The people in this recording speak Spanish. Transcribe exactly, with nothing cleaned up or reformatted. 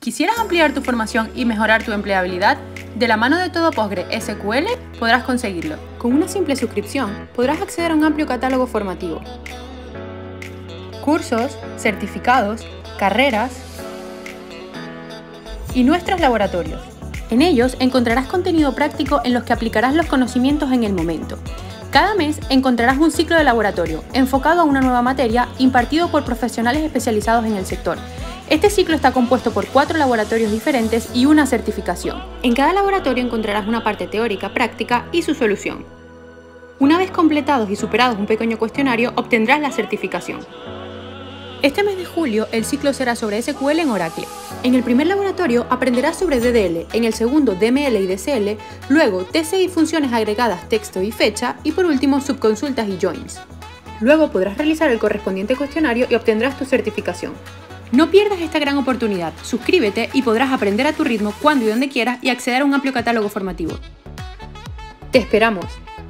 ¿Quisieras ampliar tu formación y mejorar tu empleabilidad? De la mano de todo PostgreSQL podrás conseguirlo. Con una simple suscripción podrás acceder a un amplio catálogo formativo. Cursos, certificados, carreras y nuestros laboratorios. En ellos encontrarás contenido práctico en los que aplicarás los conocimientos en el momento. Cada mes encontrarás un ciclo de laboratorio enfocado a una nueva materia impartido por profesionales especializados en el sector. Este ciclo está compuesto por cuatro laboratorios diferentes y una certificación. En cada laboratorio encontrarás una parte teórica, práctica y su solución. Una vez completados y superados un pequeño cuestionario, obtendrás la certificación. Este mes de julio el ciclo será sobre S Q L en Oracle. En el primer laboratorio aprenderás sobre D D L, en el segundo D M L y D C L, luego T C y funciones agregadas texto y fecha y por último subconsultas y joins. Luego podrás realizar el correspondiente cuestionario y obtendrás tu certificación. No pierdas esta gran oportunidad, suscríbete y podrás aprender a tu ritmo cuando y donde quieras y acceder a un amplio catálogo formativo. ¡Te esperamos!